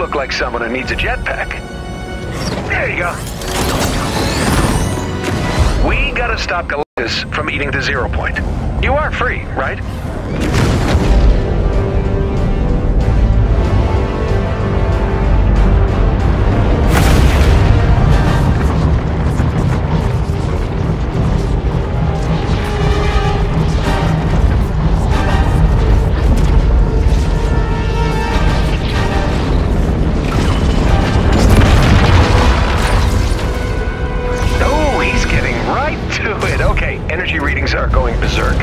look like someone who needs a jetpack. There you go. We gotta stop Galactus from eating the 0 point. You are free, right? Energy readings are going berserk.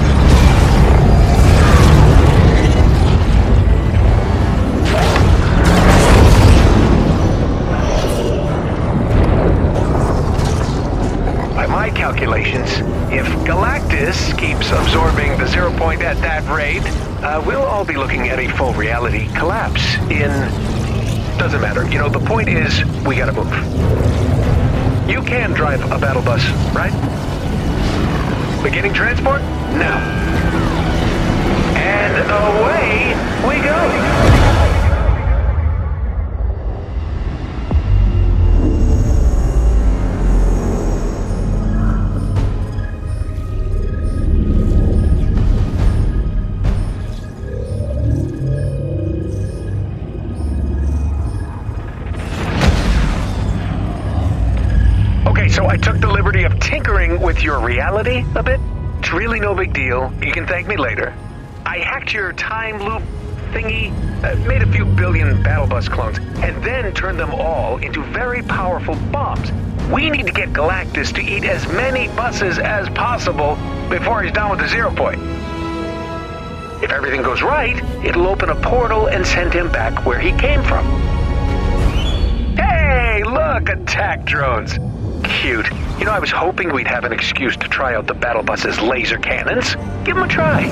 By my calculations, if Galactus keeps absorbing the 0 point at that rate, we'll all be looking at a full reality collapse in... Doesn't matter. You know, the point is, we gotta move. You can drive a battle bus, right? Beginning transport? Now. And away we go! So I took the liberty of tinkering with your reality a bit. It's really no big deal. You can thank me later. I hacked your time loop thingy, made a few billion battle bus clones, and then turned them all into very powerful bombs. We need to get Galactus to eat as many buses as possible before he's done with the 0 point. If everything goes right, it'll open a portal and send him back where he came from. Hey, look, attack drones. Cute. You know, I was hoping we'd have an excuse to try out the battle bus's laser cannons. Give them a try.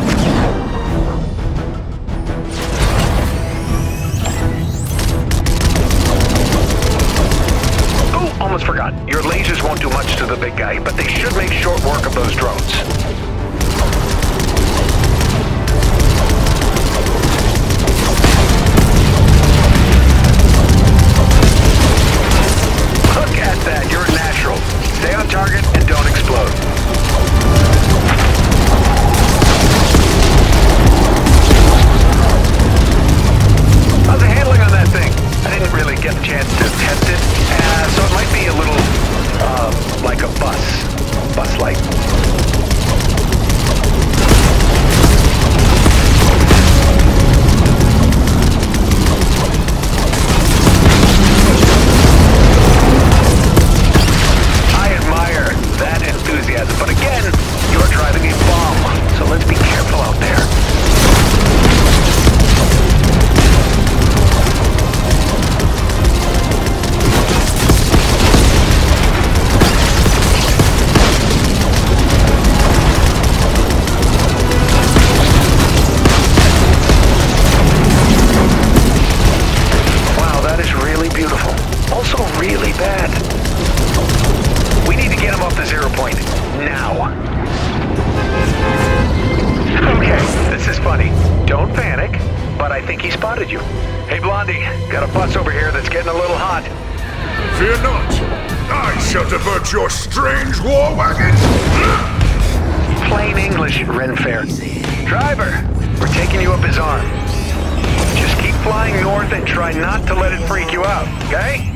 Oh, almost forgot. Your lasers won't do much to the big guy, but they should make short work of those drones. Look at that, you're natural. Stay on target and don't explode. How's the handling on that thing? I didn't really get a chance to test it, so it might be a little, like a bus light. But again, you're driving a bomb, so let's be careful out there. Wow, that is really beautiful. Also really bad. We need to get him off the 0 point. Now. Okay, this is funny. Don't panic, but I think he spotted you. Hey, Blondie, got a bus over here that's getting a little hot. Fear not. I shall divert your strange war wagon. Plain English, Renfair. Driver, we're taking you up his arm. Just keep flying north and try not to let it freak you out, okay?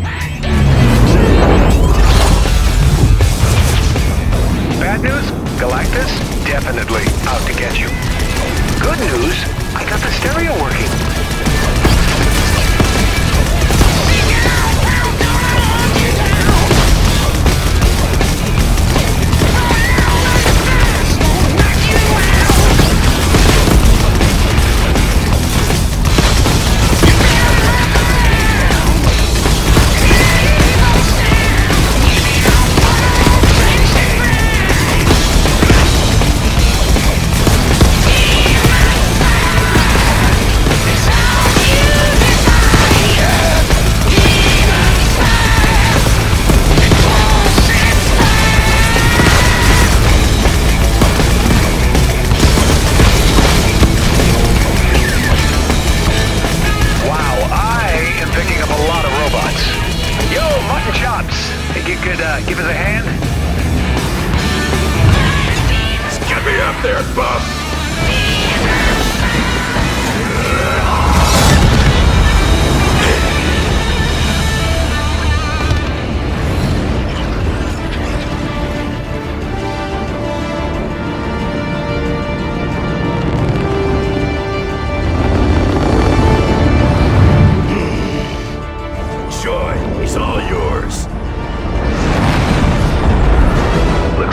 Bad news? Galactus? Definitely out to get you. Good news? I got the stereo working.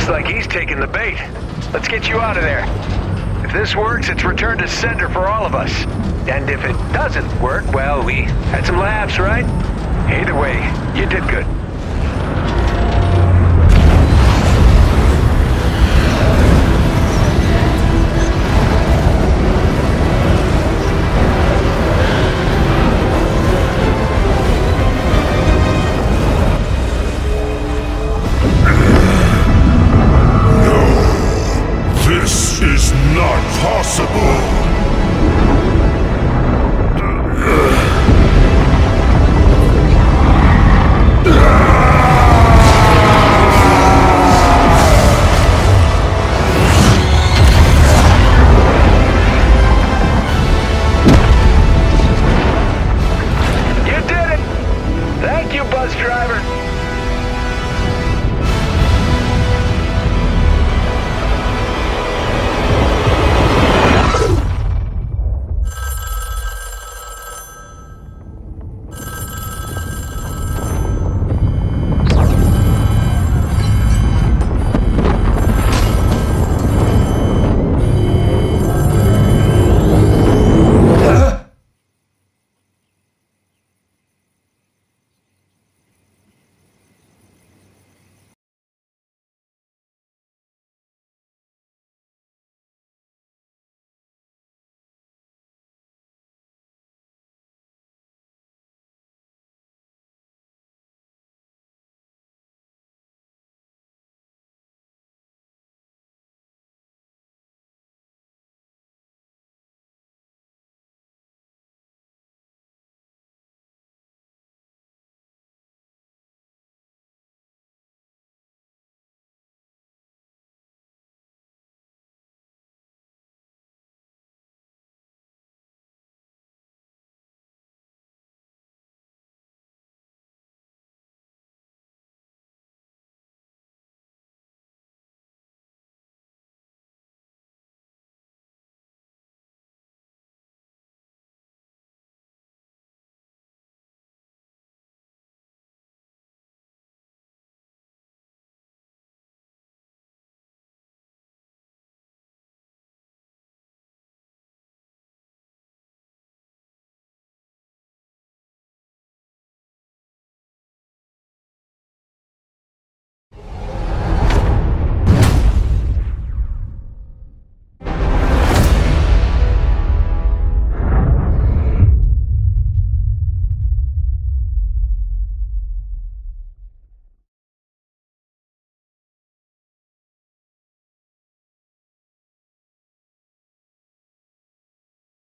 Looks like he's taking the bait. Let's get you out of there. If this works, it's return to sender for all of us. And if it doesn't work, well, we had some laughs, right? Either way, you did good.